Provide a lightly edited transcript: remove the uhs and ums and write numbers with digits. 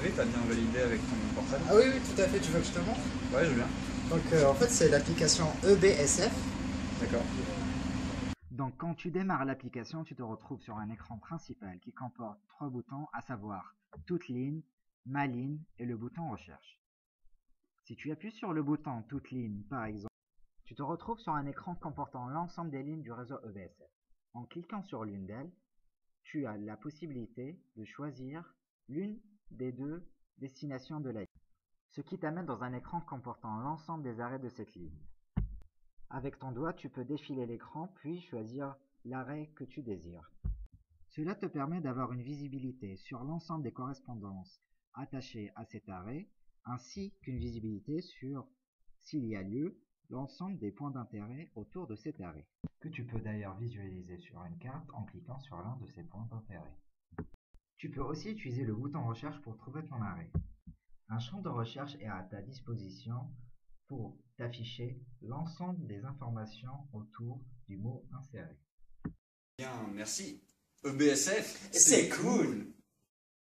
arrivé, tu as bien validé avec ton portable? Ah oui, oui, tout à fait, tu veux que je te montre? Ouais, je viens. Donc en fait, c'est l'application EBSF. D'accord. Donc quand tu démarres l'application, tu te retrouves sur un écran principal qui comporte 3 boutons, à savoir toute ligne, ma ligne et le bouton recherche. Si tu appuies sur le bouton toute ligne par exemple, tu te retrouves sur un écran comportant l'ensemble des lignes du réseau EBSF. En cliquant sur l'une d'elles, tu as la possibilité de choisir l'une des deux destinations de la ligne, ce qui t'amène dans un écran comportant l'ensemble des arrêts de cette ligne. Avec ton doigt, tu peux défiler l'écran puis choisir l'arrêt que tu désires. Cela te permet d'avoir une visibilité sur l'ensemble des correspondances attachées à cet arrêt, ainsi qu'une visibilité sur, s'il y a lieu, l'ensemble des points d'intérêt autour de cet arrêt, que tu peux d'ailleurs visualiser sur une carte en cliquant sur l'un de ces points d'intérêt. Tu peux aussi utiliser le bouton recherche pour trouver ton arrêt. Un champ de recherche est à ta disposition pour t'afficher l'ensemble des informations autour du mot inséré. Bien, merci. EBSF, C'est cool.